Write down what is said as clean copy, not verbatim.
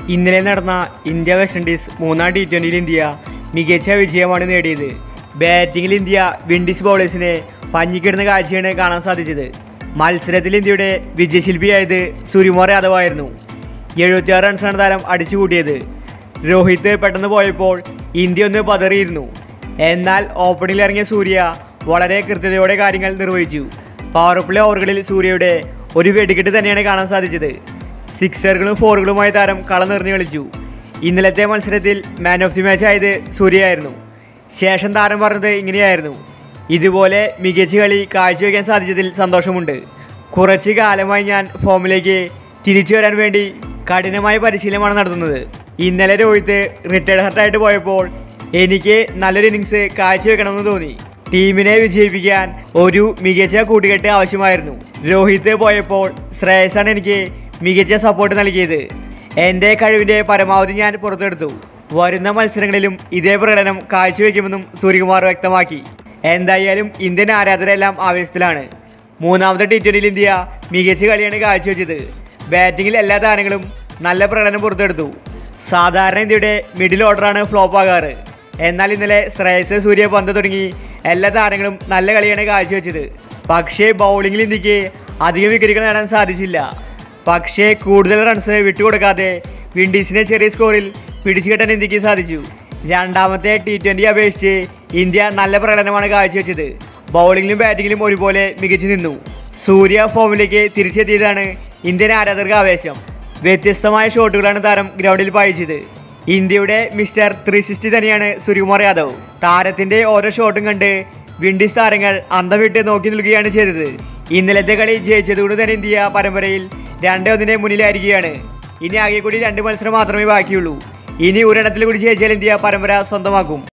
ഇന്നലെ നടന്ന India west Indies മൂന്നാം T20യിൽ ഇന്ത്യ മികച്ച വിജയമാണ് നേടിയത്. ബാറ്റിങ്ങിൽ ഇന്ത്യ വിൻഡീസ് ബൗളേഴ്സിനെ പഞ്ഞിക്കിടുന്ന കാഴ്ചയാണ് കാണാൻ സാധിച്ചത്. മത്സരത്തിൽ ഇന്ത്യയുടെ വിജയശില്പിയായത് സൂര്യകുമാർ യാദവ് ആയിരുന്നു. 76 റൺസാണ് താരം അടിച്ചുകൂട്ടിയത്. രോഹിത് പെട്ടെന്ന് പോയപ്പോൾ ഇന്ത്യ ഒന്ന് പതറിയിരുന്നു. എന്നാൽ ഓപ്പണിംഗിൽ ഇറങ്ങിയ സൂര്യ വളരെ കൃത്യതയോടെ കാര്യങ്ങൾ നിർവഹിച്ചു. പവർ പ്ലേ ഓവറുകളിൽ സൂര്യയുടെ ഒരു വെടിക്കെട്ട് തന്നെയാണ് കാണാൻ സാധിച്ചത്. സിക്സറുകളും ഫോറുകളുമായി താരം കളം നിറഞ്ഞു കളിച്ചു. ഇന്നലത്തെ മത്സരത്തിൽ മാൻ ഓഫ് ദി മാച്ച് ആയത് സൂര്യയായിരുന്നു. ശേഷം താരം പറഞ്ഞത് ഇങ്ങനെയായിരുന്നു: ഇതുപോലെ മികച്ച കളി കാഴ്ചവെക്കാൻ സാധിച്ചതിൽ സന്തോഷമുണ്ട്. കുറച്ച് കാലമായി ഞാൻ ഫോമിലേക്ക് തിരിച്ചു വരാൻ വേണ്ടി കഠിനമായ പരിശീലനമാണ് നടത്തുന്നത്. ഇന്നലെ രോഹിത് റിട്ടയർഡ് ഹർട്ടായിട്ട് പോയപ്പോൾ എനിക്ക് നല്ലൊരു ഇന്നിങ്സ് കാഴ്ചവെക്കണമെന്ന് തോന്നി. ടീമിനെ വിജയിപ്പിക്കാൻ ഒരു മികച്ച കൂട്ടുകെട്ട് ആവശ്യമായിരുന്നു. രോഹിത് പോയപ്പോൾ ശ്രേയസാണ് എനിക്ക് മികച്ച സപ്പോർട്ട് നൽകിയത്. എൻ്റെ കഴിവിൻ്റെ പരമാവധി ഞാൻ പുറത്തെടുത്തു. വരുന്ന മത്സരങ്ങളിലും ഇതേ പ്രകടനം കാഴ്ചവെക്കുമെന്നും സൂര്യകുമാർ വ്യക്തമാക്കി. എന്തായാലും ഇന്ത്യൻ ആരാധകരെല്ലാം ആവേശത്തിലാണ്. മൂന്നാമത്തെ T20യിൽ ഇന്ത്യ മികച്ച കളിയാണ് കാഴ്ചവെച്ചത്. ബാറ്റിങ്ങിൽ എല്ലാ താരങ്ങളും നല്ല പ്രകടനം പുറത്തെടുത്തു. സാധാരണ ഇന്ത്യയുടെ മിഡിൽ ഓർഡറാണ് ഫ്ലോപ്പ് ആകാറ്. എന്നാൽ ഇന്നലെ ശ്രേയസ്, സൂര്യ, പന്ത് തുടങ്ങി എല്ലാ താരങ്ങളും നല്ല കളിയാണ് കാഴ്ചവെച്ചത്. പക്ഷേ ബൗളിങ്ങിൽ ഇന്ത്യക്ക് അധികം വിക്കറ്റുകൾ നേടാൻ സാധിച്ചില്ല. പക്ഷേ കൂടുതൽ റൺസ് വിട്ടുകൊടുക്കാതെ വിൻഡീസിനെ ചെറിയ സ്കോറിൽ പിടിച്ചു കെട്ടാൻ ഇന്ത്യക്ക് സാധിച്ചു. രണ്ടാമത്തെ T20 അപേക്ഷിച്ച് ഇന്ത്യ നല്ല പ്രകടനമാണ് കാഴ്ചവെച്ചത്. ബൗളിങ്ങിലും ബാറ്റിങ്ങിലും ഒരുപോലെ മികച്ചു നിന്നു. സൂര്യ ഫോമിലേക്ക് തിരിച്ചെത്തിയതാണ് ഇന്ത്യൻ ആരാധകർക്ക് ആവേശം. വ്യത്യസ്തമായ ഷോട്ടുകളാണ് താരം ഗ്രൗണ്ടിൽ പായിച്ചത്. ഇന്ത്യയുടെ മിസ്റ്റർ 360 തന്നെയാണ് സൂര്യകുമാർ യാദവ്. താരത്തിൻ്റെ ഓരോ ഷോട്ടും കണ്ട് വിൻഡീസ് താരങ്ങൾ അന്തം വിട്ട് നോക്കി നിൽക്കുകയാണ് ചെയ്തത്. ഇന്നലത്തെ കളി ജയിച്ചതുകൊണ്ട് തന്നെ ഇന്ത്യ പരമ്പരയിൽ 2-1 മുന്നിലായിരിക്കുകയാണ്. ഇനി ആകെ കൂടി 2 മത്സരം മാത്രമേ ബാക്കിയുള്ളൂ. ഇനി ഒരെണ്ണത്തിൽ കൂടി ജയിച്ചാൽ ഇന്ത്യ പരമ്പര സ്വന്തമാക്കും.